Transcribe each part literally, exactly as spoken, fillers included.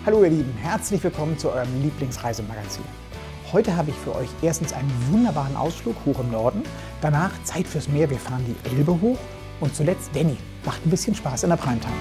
Hallo ihr Lieben, herzlich willkommen zu eurem Lieblingsreisemagazin. Heute habe ich für euch erstens einen wunderbaren Ausflug hoch im Norden, danach Zeit fürs Meer, wir fahren die Elbe hoch und zuletzt Danny, macht ein bisschen Spaß in der Primetime.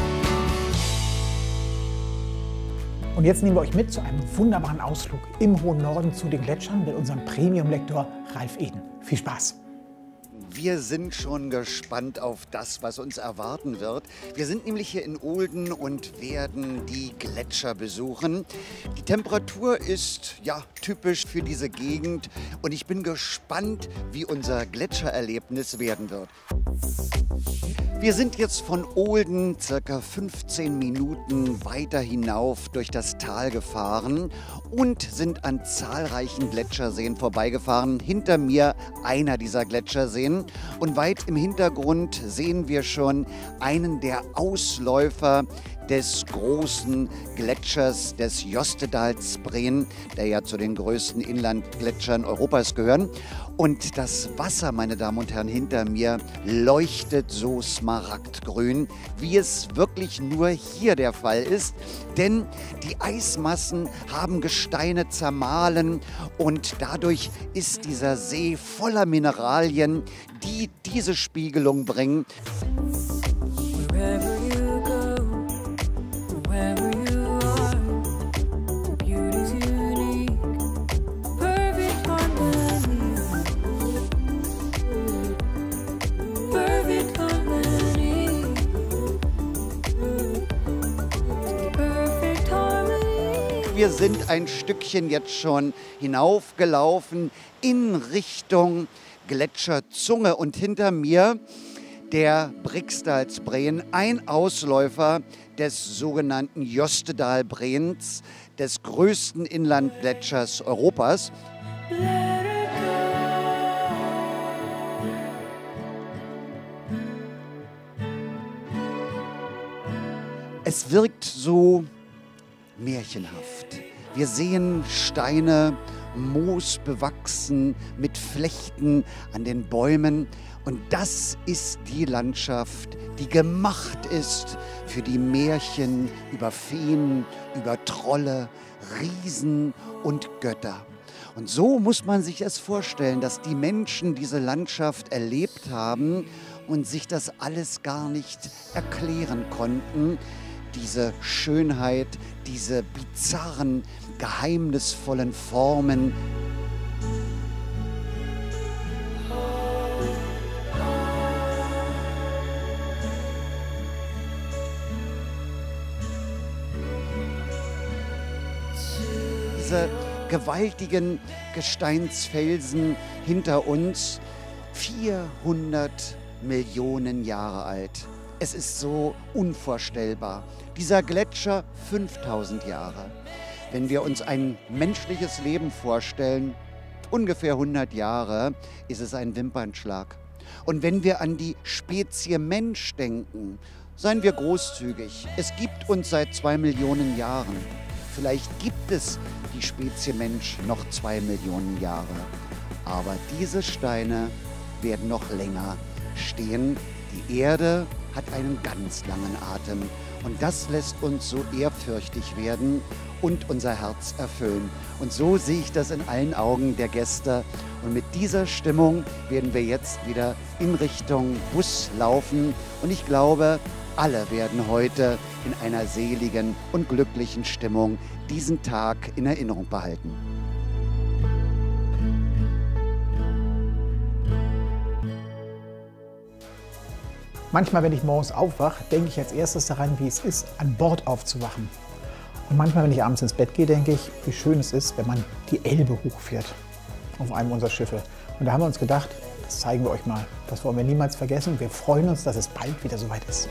Und jetzt nehmen wir euch mit zu einem wunderbaren Ausflug im hohen Norden zu den Gletschern mit unserem Premium-Lektor Ralf Eden. Viel Spaß! Wir sind schon gespannt auf das, was uns erwarten wird. Wir sind nämlich hier in Ohlden und werden die Gletscher besuchen. Die Temperatur ist ja typisch für diese Gegend und ich bin gespannt, wie unser Gletschererlebnis werden wird. Wir sind jetzt von Ohlden circa fünfzehn Minuten weiter hinauf durch das Tal gefahren und sind an zahlreichen Gletscherseen vorbeigefahren. Hinter mir einer dieser Gletscherseen und weit im Hintergrund sehen wir schon einen der Ausläufer des großen Gletschers des Jostedalsbreen, der ja zu den größten Inlandgletschern Europas gehören. Und das Wasser, meine Damen und Herren, hinter mir leuchtet so smaragdgrün, wie es wirklich nur hier der Fall ist. Denn die Eismassen haben Gesteine zermahlen und dadurch ist dieser See voller Mineralien, die diese Spiegelung bringen. Wir sind ein Stückchen jetzt schon hinaufgelaufen in Richtung Gletscherzunge und hinter mir der Briksdalsbreen, ein Ausläufer des sogenannten Jostedalbreens, des größten Inlandgletschers Europas. Es wirkt so märchenhaft. Wir sehen Steine, Moos bewachsen mit Flechten an den Bäumen. Und das ist die Landschaft, die gemacht ist für die Märchen über Feen, über Trolle, Riesen und Götter. Und so muss man sich es vorstellen, dass die Menschen diese Landschaft erlebt haben und sich das alles gar nicht erklären konnten. Diese Schönheit, diese bizarren, geheimnisvollen Formen. Diese gewaltigen Gesteinsfelsen hinter uns, vierhundert Millionen Jahre alt. Es ist so unvorstellbar. Dieser Gletscher fünftausend Jahre. Wenn wir uns ein menschliches Leben vorstellen, ungefähr hundert Jahre, ist es ein Wimpernschlag. Und wenn wir an die Spezie Mensch denken, seien wir großzügig. Es gibt uns seit zwei Millionen Jahren. Vielleicht gibt es die Spezie Mensch noch zwei Millionen Jahre. Aber diese Steine werden noch länger stehen. Die Erde hat einen ganz langen Atem und das lässt uns so ehrfürchtig werden und unser Herz erfüllen. Und so sehe ich das in allen Augen der Gäste. Und mit dieser Stimmung werden wir jetzt wieder in Richtung Bus laufen. Und ich glaube, alle werden heute in einer seligen und glücklichen Stimmung diesen Tag in Erinnerung behalten. Manchmal, wenn ich morgens aufwache, denke ich als erstes daran, wie es ist, an Bord aufzuwachen. Und manchmal, wenn ich abends ins Bett gehe, denke ich, wie schön es ist, wenn man die Elbe hochfährt auf einem unserer Schiffe. Und da haben wir uns gedacht, das zeigen wir euch mal. Das wollen wir niemals vergessen. Wir freuen uns, dass es bald wieder soweit ist.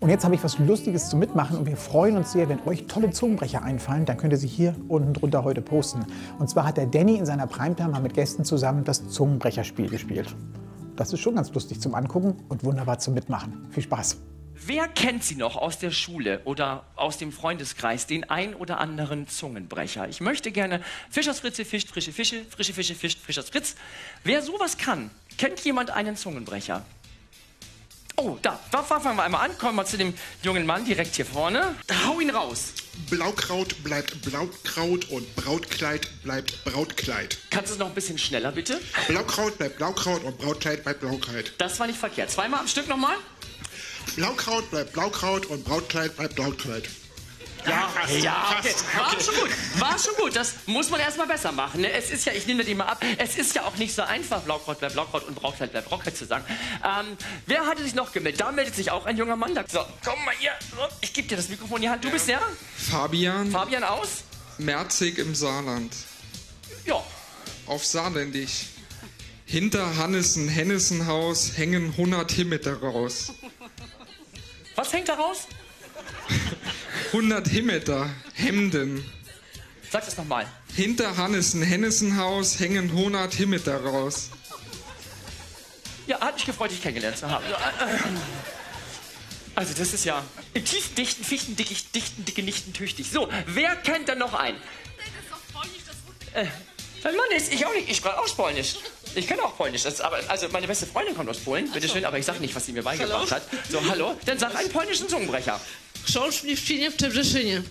Und jetzt habe ich was Lustiges zum Mitmachen und wir freuen uns sehr, wenn euch tolle Zungenbrecher einfallen, dann könnt ihr sie hier unten drunter heute posten. Und zwar hat der Danny in seiner Primetime mal mit Gästen zusammen das Zungenbrecherspiel gespielt. Das ist schon ganz lustig zum Angucken und wunderbar zum Mitmachen. Viel Spaß! Wer kennt Sie noch aus der Schule oder aus dem Freundeskreis, den ein oder anderen Zungenbrecher? Ich möchte gerne Fischers Fritze fischt, frische Fische, frische Fische fischt, Fischers Fritz. Wer sowas kann, kennt jemand einen Zungenbrecher? Oh, da, da fangen wir einmal an. Kommen wir zu dem jungen Mann direkt hier vorne. Hau ihn raus. Blaukraut bleibt Blaukraut und Brautkleid bleibt Brautkleid. Kannst du es noch ein bisschen schneller, bitte? Blaukraut bleibt Blaukraut und Brautkleid bleibt Brautkleid. Das war nicht verkehrt. Zweimal am Stück nochmal. Blaukraut bleibt Blaukraut und Brautkleid bleibt Brautkleid. Ja, fast, ja, okay. fast, War okay. schon gut, war schon gut. Das muss man erstmal besser machen. Ne? Es ist ja, ich nehme die mal ab, es ist ja auch nicht so einfach, Blaukraut bleibt Blaukraut und Brautkleid bleibt Brautkleid zu sagen. Ähm, wer hatte sich noch gemeldet? Da meldet sich auch ein junger Mann. Da, so, komm mal hier. So, ich gebe dir das Mikrofon in die Hand. Du bist der? Fabian. Fabian aus? Merzig im Saarland. Ja. Auf Saarländisch. Hinter Hannesen Hennessenhaus hängen hundert Himmeter raus. Was hängt da raus? hundert Himmeter, Hemden. Sag das nochmal. Hinter Hannesen Hennessenhaus hängen hundert Himmeter raus. Ja, hat mich gefreut, dich kennengelernt zu haben. Also das ist ja tief, dichten, fichten, dickicht, dichten, dicke, nichten, tüchtig. So, wer kennt denn noch einen? Äh, mein Mann ist, ich auch nicht, ich spreche auch Polnisch. Ich kenne auch Polnisch, das ist aber, also meine beste Freundin kommt aus Polen, bitteschön, aber ich sag nicht, was sie mir beigebracht hat. So, hallo, dann sag einen polnischen Zungenbrecher. Książ mnie wcinie w Czebrzeszynie.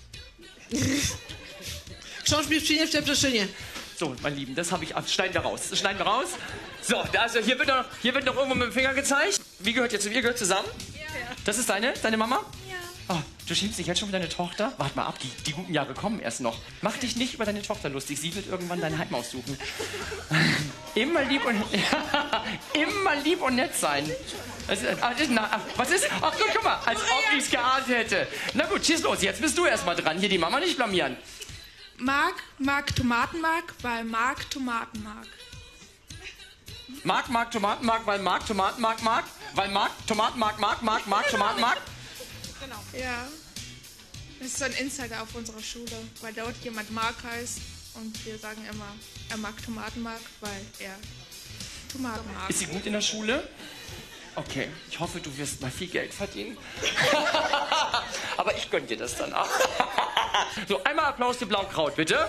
Książ mnie wcinie w Czebrzeszynie. So, mein Lieben, das habe ich, schneiden wir raus, das schneiden wir raus. So, also hier wird noch, hier wird noch irgendwo mit dem Finger gezeigt. Wie gehört ihr zu, ihr gehört zusammen? Ja. Das ist deine, deine Mama? Ja. Oh, du schiebst dich jetzt schon mit deiner Tochter? Warte mal ab, die, die guten Jahre kommen erst noch. Mach dich nicht über deine Tochter lustig, sie wird irgendwann dein Heim aussuchen. Immer lieb und, ja, immer lieb und nett sein. Also, na, was ist? Ach gut, guck mal, als ob ich es geahnt hätte. Na gut, schieß los, jetzt bist du erst mal dran. Hier die Mama nicht blamieren. Mark mag Tomatenmark, weil Mark Tomaten mag. Mark mag Tomatenmark, weil Mark Tomatenmark mag? Weil Mark Tomatenmark mag, Mark, Mark Tomatenmark? Genau. Ja. Das ist so ein Insider auf unserer Schule, weil dort jemand Mark heißt und wir sagen immer, er mag Tomatenmark, weil er Tomaten mag. Ist sie gut in der Schule? Okay, ich hoffe, du wirst mal viel Geld verdienen. Aber ich gönn dir das dann auch. So, einmal Applaus für Blaukraut, bitte.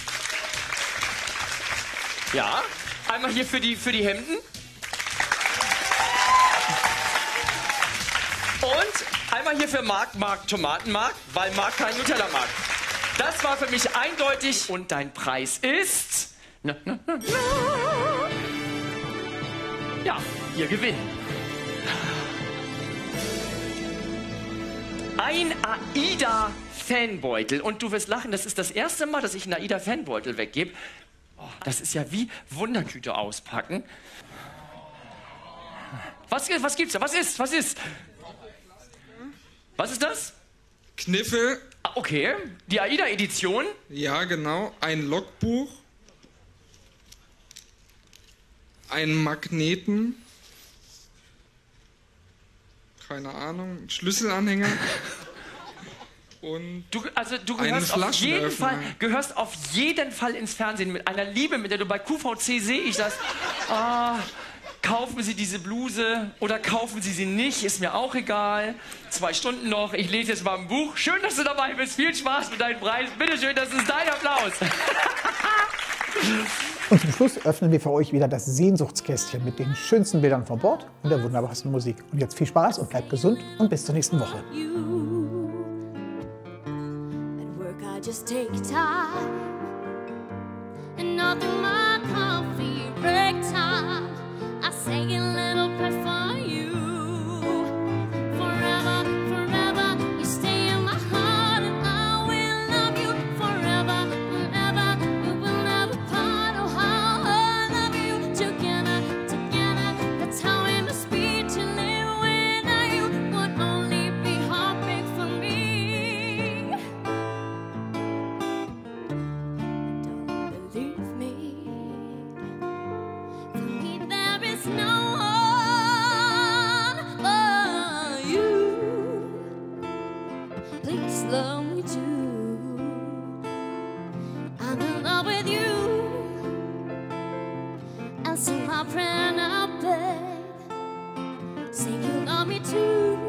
Ja, einmal hier für die, für die Hemden. Und einmal hier für Mark, Mark Tomatenmark, weil Mark kein Nutella mag. Das war für mich eindeutig. Und dein Preis ist... Na, na, na, na. Ja, ihr Gewinn. Ein AIDA-Fanbeutel. Und du wirst lachen, das ist das erste Mal, dass ich einen AIDA-Fanbeutel weggebe. Oh, das ist ja wie Wundertüte auspacken. Was, was gibt's da? Was ist? Was ist? Was ist das? Kniffel. Ah, okay, die AIDA-Edition. Ja, genau. Ein Logbuch. Ein Magneten. Keine Ahnung. Schlüsselanhänger. Und du, also du gehörst auf jeden Fall, gehörst auf jeden Fall ins Fernsehen mit einer Liebe, mit der du bei Q V C sehe ich das. Ah, kaufen Sie diese Bluse oder kaufen Sie sie nicht, ist mir auch egal. Zwei Stunden noch, ich lese jetzt mal ein Buch. Schön, dass du dabei bist. Viel Spaß mit deinem Preis. Bitte schön, das ist dein Applaus. Und zum Schluss öffnen wir für euch wieder das Sehnsuchtskästchen mit den schönsten Bildern von Bord und der wunderbarsten Musik. Und jetzt viel Spaß und bleibt gesund und bis zur nächsten Woche. Just take time and nothing but coffee break time. I say a little prayer for you. Forever, forever, you stay in my heart and I will love you forever, forever. We will never part. Oh, how I love you together, together. That's how it must be to live without you. Would only be heartbreak for me. Believe me. love me too. I'm in love with you. Answer my prayer now, babe. Say you love me too.